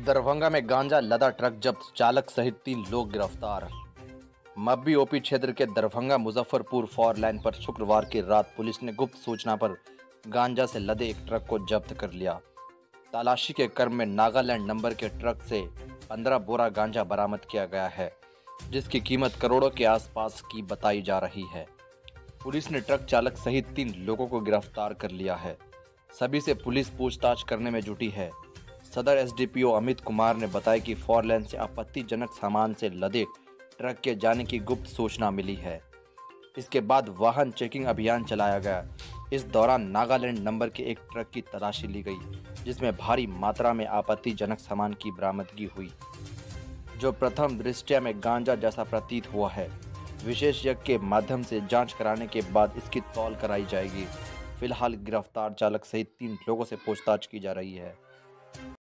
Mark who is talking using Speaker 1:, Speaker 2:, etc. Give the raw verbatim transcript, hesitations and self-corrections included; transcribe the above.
Speaker 1: दरभंगा में गांजा लदा ट्रक जब्त, चालक सहित तीन लोग गिरफ्तार। मब्बी ओपी क्षेत्र के दरभंगा मुजफ्फरपुर फोर लाइन पर शुक्रवार की रात पुलिस ने गुप्त सूचना पर गांजा से लदे एक ट्रक को जब्त कर लिया। तलाशी के क्रम में नागालैंड नंबर के ट्रक से पंद्रह बोरा गांजा बरामद किया गया है, जिसकी कीमत करोड़ों के आसपास की बताई जा रही है। पुलिस ने ट्रक चालक सहित तीन लोगों को गिरफ्तार कर लिया है। सभी से पुलिस पूछताछ करने में जुटी है। सदर एसडीपीओ अमित कुमार ने बताया कि फोर लेन से आपत्तिजनक सामान से लदे ट्रक के जाने की गुप्त सूचना मिली है। इसके बाद वाहन चेकिंग अभियान चलाया गया। इस दौरान नागालैंड नंबर के एक ट्रक की तलाशी ली गई, जिसमें भारी मात्रा में आपत्तिजनक सामान की बरामदगी हुई, जो प्रथम दृष्टया में गांजा जैसा प्रतीत हुआ है। विशेष यज्ञ के माध्यम से जांच कराने के बाद इसकी तौल कराई जाएगी। फिलहाल गिरफ्तार चालक सहित तीन लोगों से पूछताछ की जा रही है।